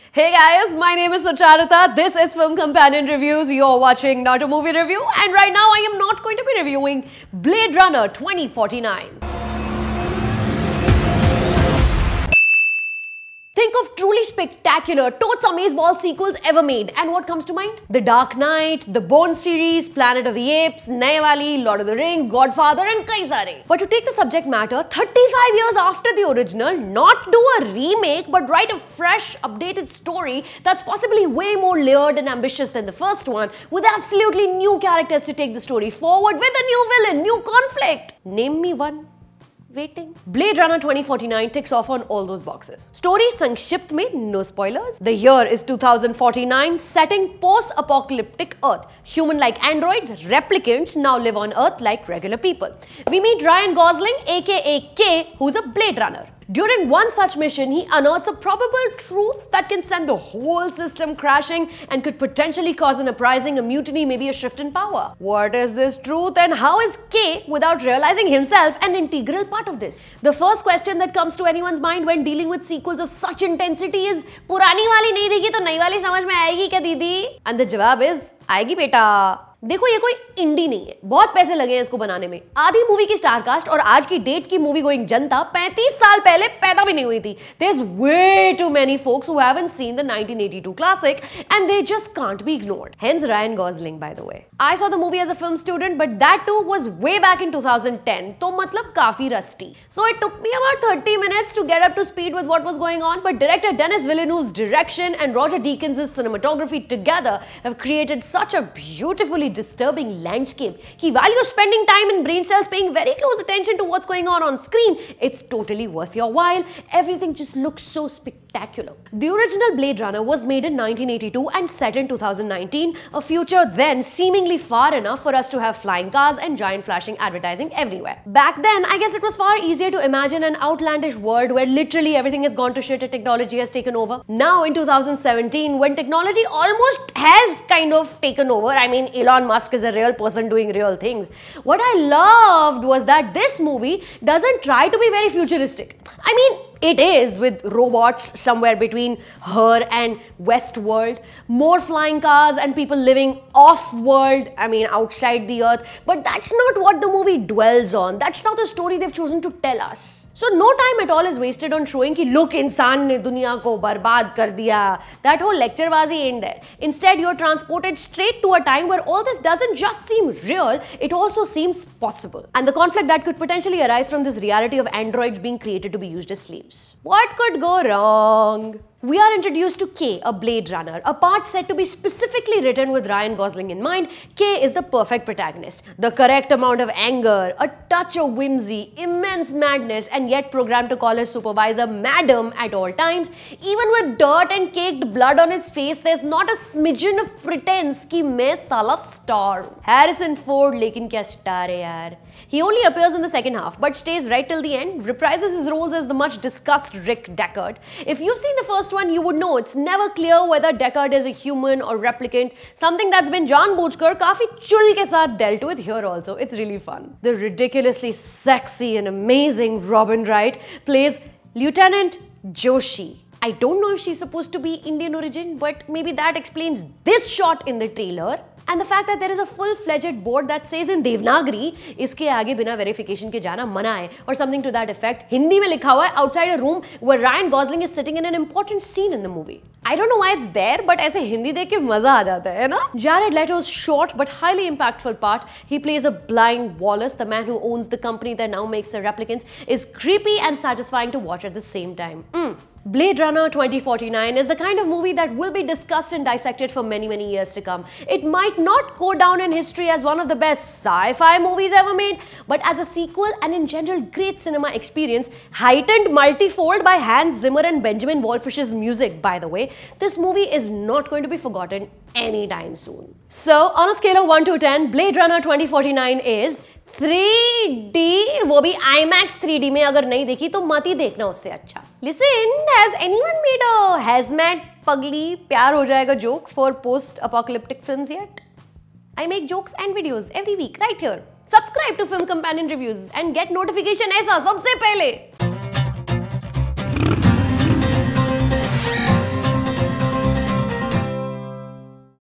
Hey guys, my name is Sucharita. This is Film Companion Reviews. You're watching not a movie review, and right now I am not going to be reviewing Blade Runner 2049. Think of truly spectacular, totes amazeballs sequels ever made, and what comes to mind? The Dark Knight, the Bourne series, Planet of the Apes, Naye Wali, Lord of the Rings, Godfather, and kai sare. But to take the subject matter 35 years after the original, not do a remake, but write a fresh, updated story that's possibly way more layered and ambitious than the first one, with absolutely new characters to take the story forward with a new villain, new conflict. Name me one. Waiting. Blade Runner 2049 ticks off on all those boxes. Story Sankshipt mein, no spoilers. The year is 2049, setting post-apocalyptic Earth. Human-like androids, replicants now live on Earth like regular people. We meet Ryan Gosling, aka K, who's a Blade Runner. During one such mission, he unearths a probable truth that can send the whole system crashing and could potentially cause an uprising, a mutiny, maybe a shift in power. What is this truth and how is K, without realizing himself, an integral part of this? The first question that comes to anyone's mind when dealing with sequels of such intensity is, पुरानी वाली नहीं देखी तो नई वाली समझ में आएगी क्या दीदी? And the जवाब is, आएगी बेटा. देखो ये कोई इंडी नहीं है, बहुत पैसे लगे हैं इसको बनाने में. आधी मूवी की स्टारकास्ट और आज की डेट की मूवी गोइंग जनता 35 साल पहले पैदा भी नहीं हुई थी. There's way too many folks who haven't seen the 1982 classic and they just can't be ignored. Hence Ryan Gosling, by the way. I saw the movie as a film student, but that too was way back in 2010. तो मतलब काफी rusty. So it took me about 30 minutes to get up to speed with what was going on, but director Denis Villeneuve's direction and Roger Deakins' cinematography together have created such a beautifully disturbing landscape कि while you're spending time in brain cells paying very close attention to what's going on screen, it's totally worth your while. Everything just looks so spectacular. The original Blade Runner was made in 1982 and set in 2019, a future then seemingly far enough for us to have flying cars and giant flashing advertising everywhere. Back then, I guess it was far easier to imagine an outlandish world where literally everything has gone to shit and technology has taken over. Now in 2017, when technology almost has kind of taken over, I mean Elon Musk is a real person doing real things. What I loved was that this movie doesn't try to be very futuristic. I mean, it is, with robots somewhere between her and Westworld, more flying cars and people living off-world, I mean outside the Earth, but that's not what the movie dwells on. That's not the story they've chosen to tell us. So no time at all is wasted on showing कि look, इंसान ने दुनिया को बर्बाद कर दिया. That whole lecturebazi ain't there. Instead, you're transported straight to a time where all this doesn't just seem real, it also seems possible. And the conflict that could potentially arise from this reality of androids being created to be used as slaves. What could go wrong? We are introduced to K, a Blade Runner, a part said to be specifically written with Ryan Gosling in mind. K is the perfect protagonist. The correct amount of anger, a touch of whimsy, immense madness, and yet programmed to call his supervisor Madam at all times. Even with dirt and caked blood on his face, there's not a smidgen of pretense कि मैं साला star हूँ. Harrison Ford लेकिन क्या star है यार. He only appears in the second half, but stays right till the end, reprises his roles as the much discussed Rick Deckard. If you've seen the first one, you would know it's never clear whether Deckard is a human or replicant, something that's been जानबूझकर काफी चुल के साथ dealt with here also. It's really fun. The ridiculously sexy and amazing Robin Wright plays Lieutenant Joshi. I don't know if she's supposed to be Indian origin, but maybe that explains this shot in the trailer. And the fact that there is a full-fledged board that says in Devanagari, इसके आगे बिना verification के जाना मना है, or something to that effect. Hindi में लिखा हुआ है outside a room where Ryan Gosling is sitting in an important scene in the movie. I don't know why it's there, but ऐसे हिंदी देख के मजा आ जाता है ना? Jared Leto's short but highly impactful part, he plays a blind Wallace, the man who owns the company that now makes the replicants, is creepy and satisfying to watch at the same time. Blade Runner 2049 is the kind of movie that will be discussed and dissected for many, many years to come. It might not go down in history as one of the best sci-fi movies ever made, but as a sequel and in general great cinema experience, heightened multifold by Hans Zimmer and Benjamin Wallfish's music, by the way, this movie is not going to be forgotten anytime soon. So, on a scale of 1 to 10, Blade Runner 2049 is 3D, वो भी IMAX 3D में अगर नहीं देखी तो मत ही देखना उससे अच्छा. Listen, has anyone made a hazmat पगली प्यार हो जाएगा joke for post-apocalyptic films yet? I make jokes and videos every week right here. Subscribe to Film Companion Reviews and get notification ऐसा सबसे पहले.